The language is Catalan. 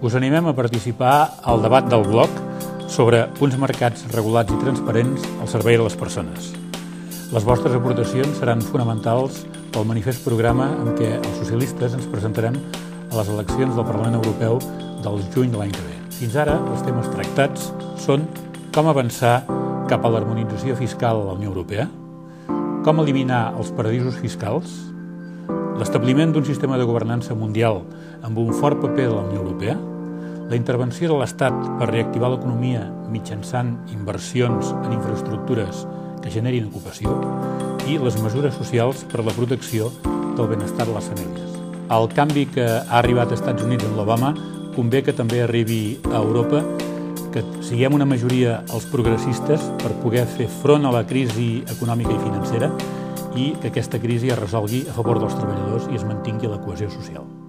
Us animem a participar al debat del bloc sobre uns mercats regulats i transparents al servei de les persones. Les vostres aportacions seran fonamentals pel manifest programa en què els socialistes ens presentarem a les eleccions del Parlament Europeu del juny de l'any que ve. Fins ara, els temes tractats són com avançar cap a l'harmonització fiscal a la Unió Europea, com eliminar els paradisos fiscals, l'establiment d'un sistema de governança mundial amb un fort paper de la Unió Europea, la intervenció de l'Estat per reactivar l'economia mitjançant inversions en infraestructures que generin ocupació i les mesures socials per a la protecció del benestar de les famílies. El canvi que ha arribat als Estats Units amb l'Obama convé que també arribi a Europa, que siguem una majoria els progressistes per poder fer front a la crisi econòmica i financera i que aquesta crisi es resolgui a favor dels treballadors i es mantingui la cohesió social.